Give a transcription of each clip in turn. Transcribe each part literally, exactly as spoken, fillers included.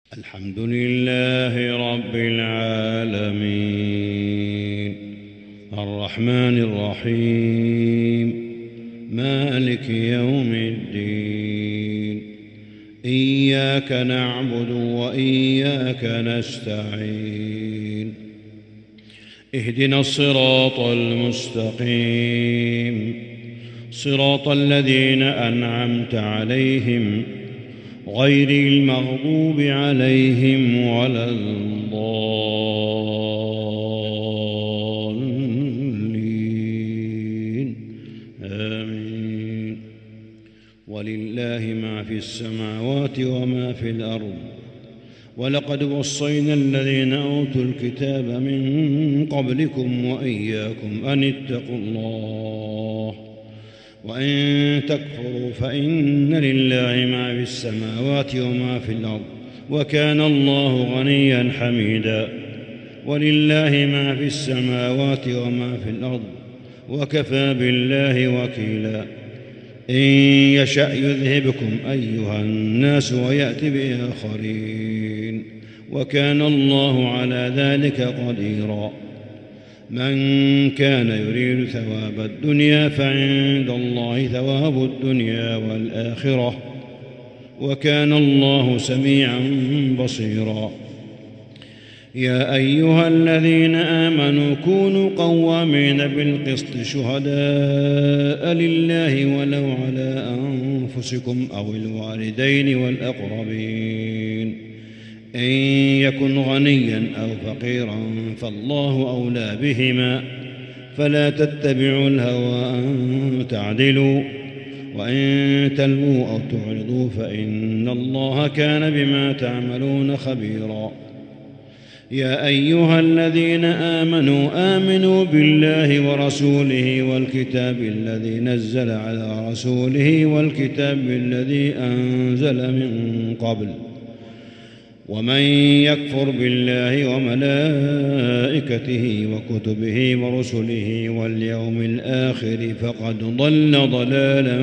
الحمد لله رب العالمين الرحمن الرحيم مالك يوم الدين إياك نعبد وإياك نستعين اهدنا الصراط المستقيم صراط الذين أنعمت عليهم غير المغضوب عليهم ولا الضالين آمين. ولله ما في السماوات وما في الأرض ولقد وصينا الذين أوتوا الكتاب من قبلكم وإياكم أن اتقوا الله وإن تكفروا فإن لله ما في السماوات وما في الأرض وكان الله غنيا حميدا. ولله ما في السماوات وما في الأرض وكفى بالله وكيلا. إن يشأ يذهبكم أيها الناس ويأتي بآخرين وكان الله على ذلك قديرا. من كان يريد ثواب الدنيا فعند الله ثواب الدنيا والآخرة وكان الله سميعا بصيرا. يا أيها الذين آمنوا كونوا قوامين بالقسط شهداء لله ولو على أنفسكم أو الوالدين والأقربين إن يكن غنيا أو فقيرا فالله أولى بهما فلا تتبعوا الهوى أن تعدلوا وإن تلووا أو تعرضوا فإن الله كان بما تعملون خبيرا. يا أيها الذين آمنوا آمنوا بالله ورسوله والكتاب الذي نزل على رسوله والكتاب الذي أنزل من قبل ومن يكفر بالله وملائكته وكتبه ورسله واليوم الآخر فقد ضل ضلالا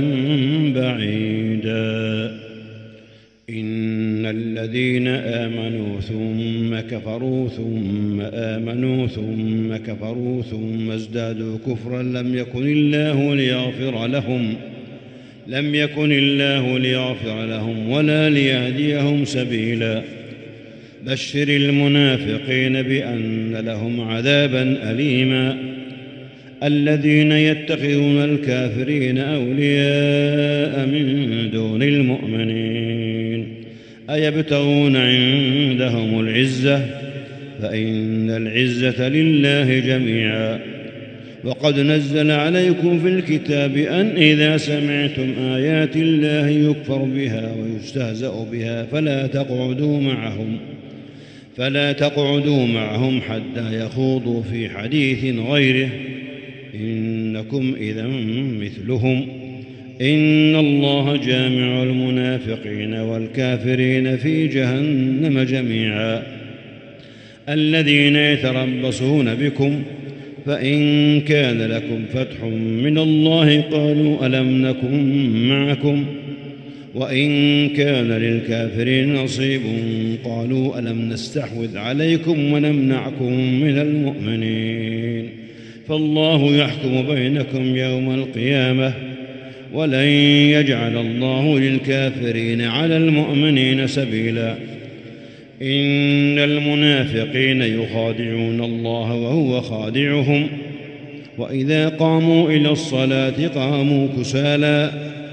بعيدا. إن الذين آمنوا ثم كفروا ثم آمنوا ثم كفروا ثم ازدادوا كفرا لم يكن الله ليغفر لهم لم يكن الله ليغفر لهم ولا ليهديهم سبيلا. بشر المنافقين بأن لهم عذابا أليما. الذين يتخذون الكافرين أولياء من دون المؤمنين أيبتغون عندهم العزة فإن العزة لله جميعا. وقد نزل عليكم في الكتاب أن إذا سمعتم آيات الله يكفر بها ويستهزأ بها فلا تقعدوا معهم فلا تقعدوا معهم حتى يخوضوا في حديث غيره إنكم إذا مثلهم إن الله جامع المنافقين والكافرين في جهنم جميعا. الذين يتربصون بكم فإن كان لكم فتح من الله قالوا ألم نكن معكم وإن كان للكافرين نصيب قالوا ألم نستحوذ عليكم ونمنعكم من المؤمنين فالله يحكم بينكم يوم القيامة ولن يجعل الله للكافرين على المؤمنين سبيلا. إن المنافقين يخادعون الله وهو خادعهم وإذا قاموا إلى الصلاة قاموا كسالى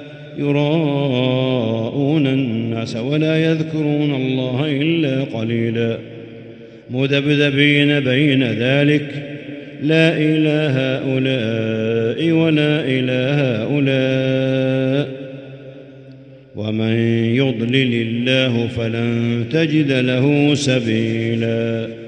يراءون الناس ولا يذكرون الله إلا قليلا مذبذبين بين ذلك لا إله هؤلاء ولا إله هؤلاء ومن يضلل الله فلن تجد له سبيلا.